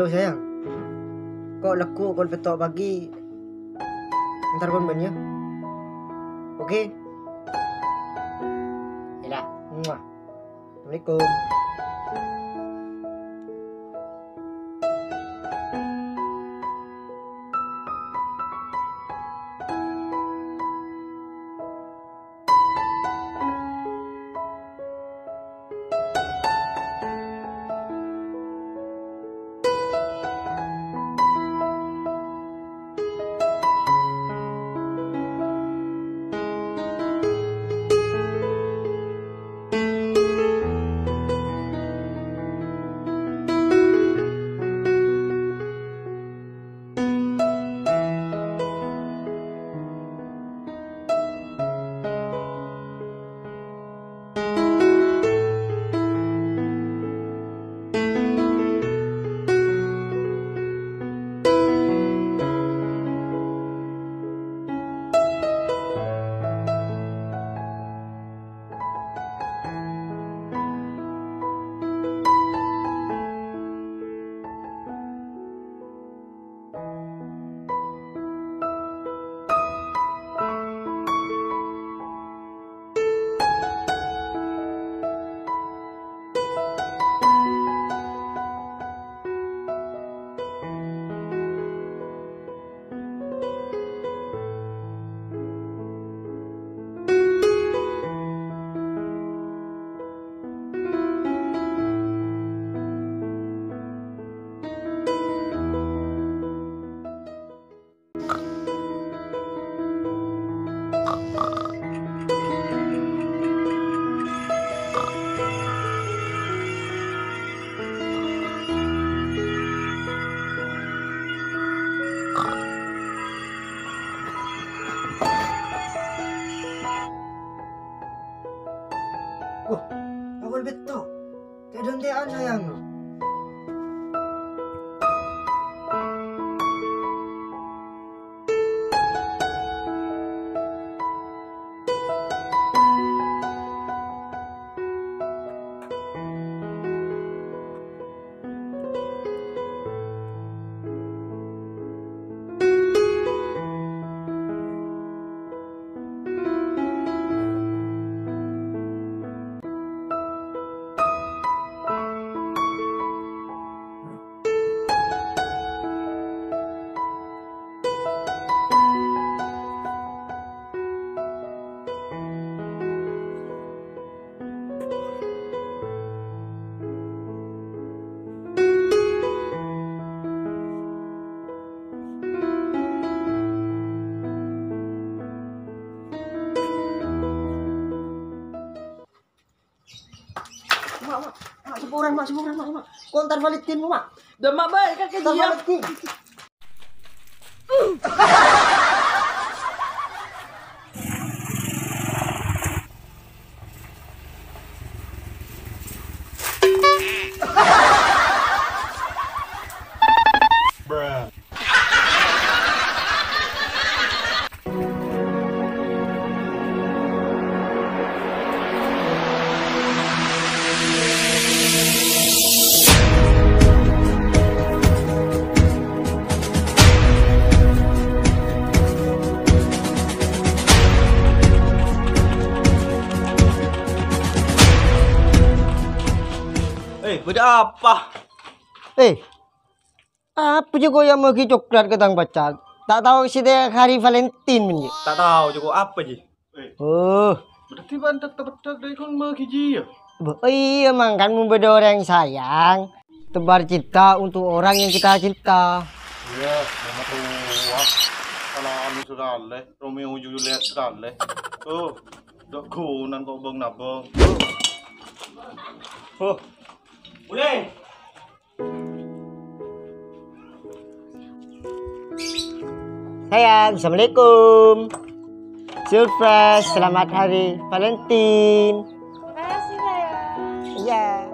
Halo sayang, kok leku kon petok pagi? Ntar kon ben ya. Oke. Ya dah. Assalamualaikum. Awal betul. Kayak dontean sayang. Mak, sepuran, mak. Kontar Valentine mu, mak. Dah mak baik kan Kontar dia. Valentine. Beda apa? Apa juga yang mau coklat ke tang pacar? Tak tahu si dia hari Valentine ni. Tak tahu juga apa je. Oh, Berarti bantak tak dari kau mau kiji ya? iya mang kan membeda orang yang sayang. Tebar cinta untuk orang yang kita cinta. Iya, nama tua. Kalau anu sudah le, Romeo Juliet sudah le. Tuh, dok kunan kok bang nabang. Oh, Boleh. Sayang, Assalamualaikum. Surprise, selamat hari Valentine. Terima kasih sayang. Iya.